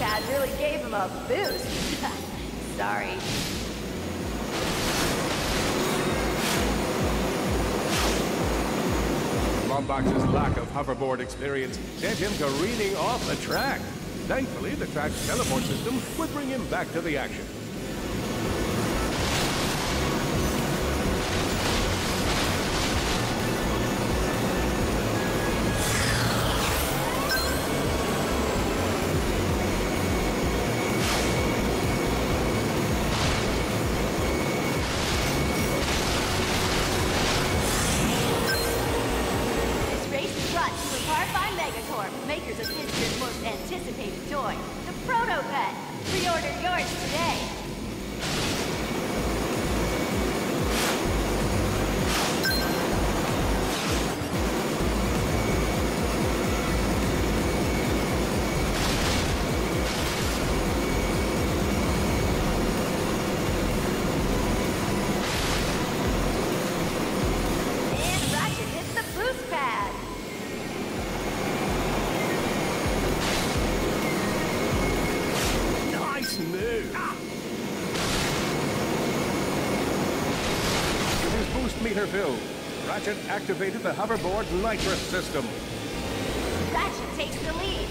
pad really gave him a boost. Sorry. Lombax's lack of hoverboard experience sent him careening off the track. Thankfully, the track's teleport system would bring him back to the action. Makers of this year's most anticipated toy, the Proto-Pet. Pre-order yours today. And Ratchet hits the boost pad. Move. With his boost meter filled, Ratchet activated the hoverboard nitrous system. Ratchet takes the lead.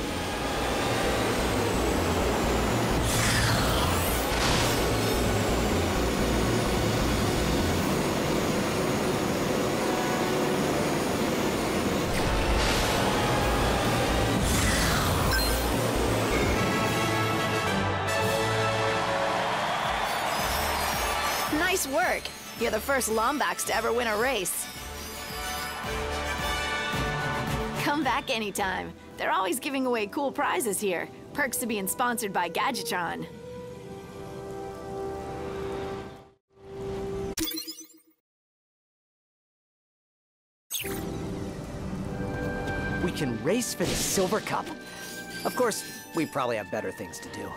Nice work! You're the first Lombax to ever win a race. Come back anytime. They're always giving away cool prizes here. Perks to being sponsored by Gadgetron. We can race for the Silver Cup. Of course, we probably have better things to do.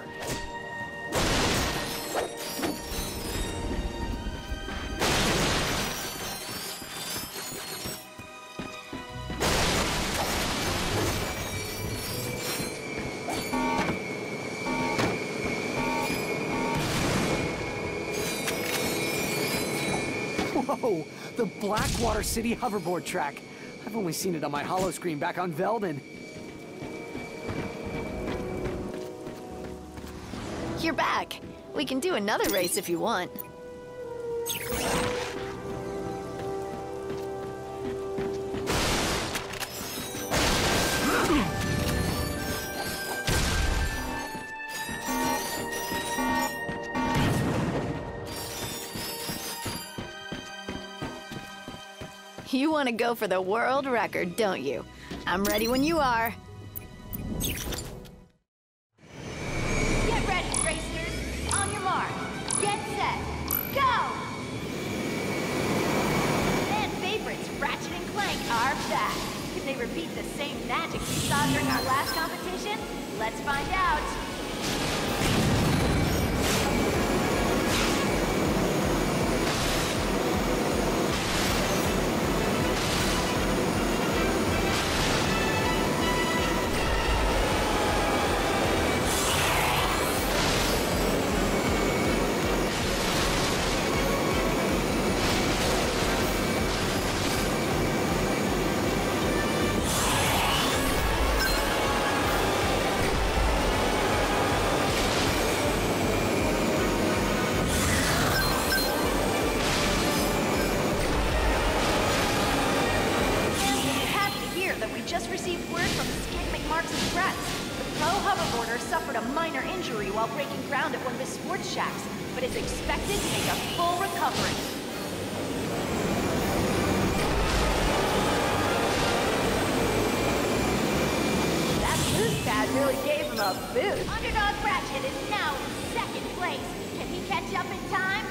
Whoa! The Blackwater City hoverboard track. I've only seen it on my holo screen back on Veldin. You're back. We can do another race if you want. You want to go for the world record, don't you? I'm ready when you are. Get ready, racers! On your mark, get set, go! Fan favorites Ratchet and Clank are back. Can they repeat the same magic we saw during our last competition? Let's find out. Just received word from Skid McMarks Express. The pro hoverboarder suffered a minor injury while breaking ground at one of his sports shacks, but is expected to make a full recovery. That boost pad really gave him a boost. Underdog Ratchet is now in second place. Can he catch up in time?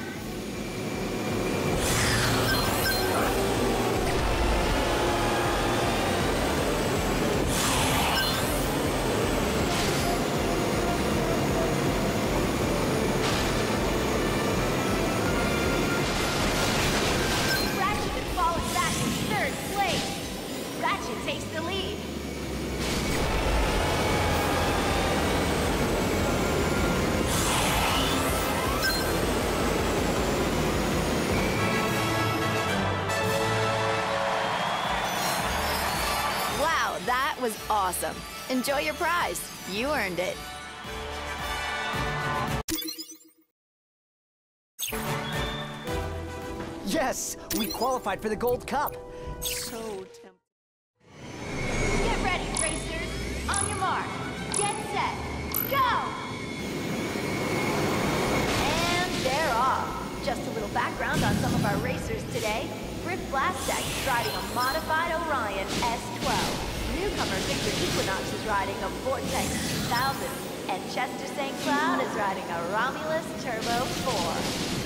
Wow, that was awesome. Enjoy your prize. You earned it. Yes, we qualified for the Gold Cup. So tempting. Get ready, racers. On your mark. Get set. Go! And they're off. Just a little background on some of our racers today. Britt Blastek is riding a modified Orion S12. Newcomer Victor Equinox is riding a Vortex 2000. And Chester St. Cloud is riding a Romulus Turbo 4.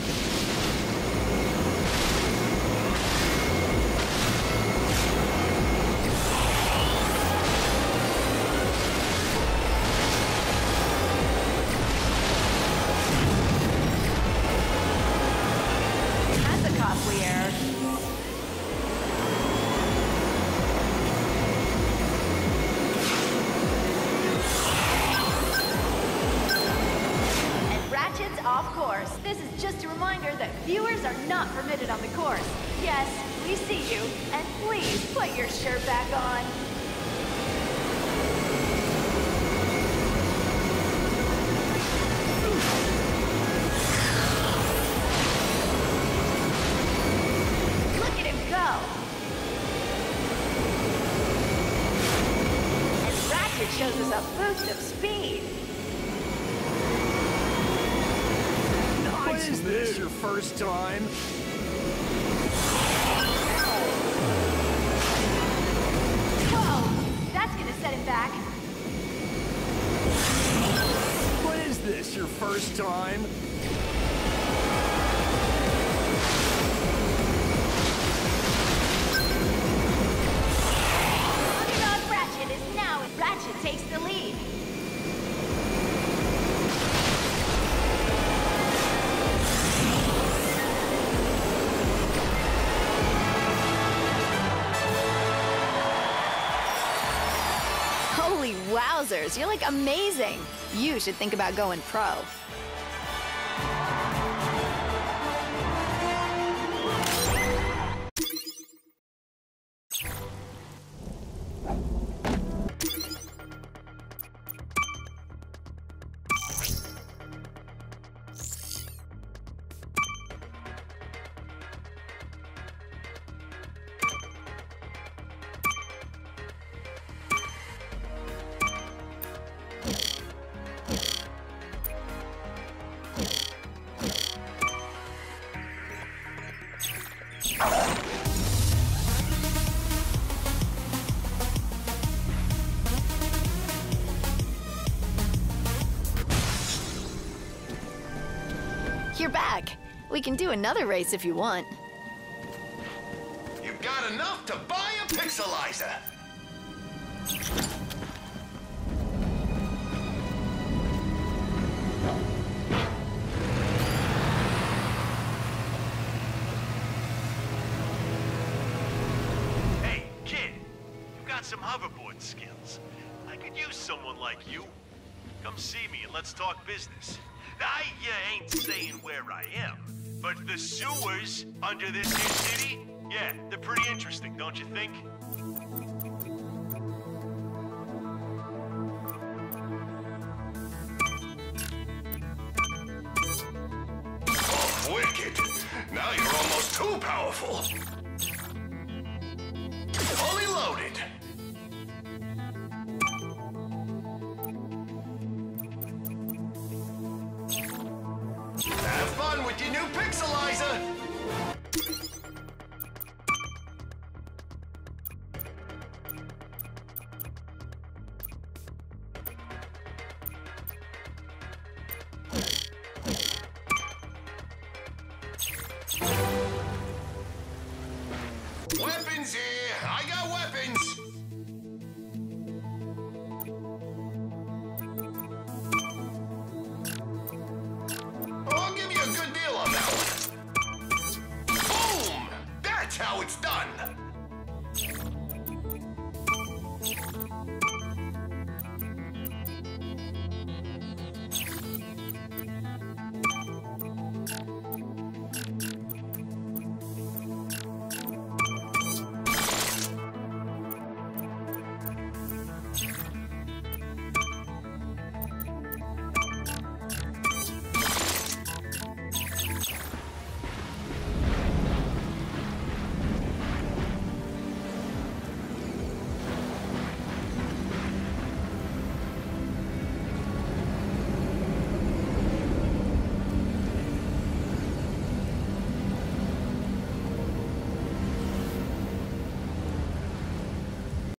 Off course. This is just a reminder that viewers are not permitted on the course. Yes, we see you, and please put your shirt back on. Look at him go! And Ratchet shows us a boost of speed. Is this your first time? Whoa! That's gonna set him back. What is this, your first time? Underdog Ratchet is now in. Ratchet takes the lead. Holy wowzers, you're like amazing. You should think about going pro. You're back. We can do another race if you want. You've got enough to buy a pixelizer. Hey, kid, you've got some hoverboard skills. I could use someone like you. Come see me and let's talk business. I ain't saying where I am, but the sewers under this here city, yeah, they're pretty interesting, don't you think? Oh, wicked. Now you're almost too powerful. Fully loaded. Have fun with your new pixel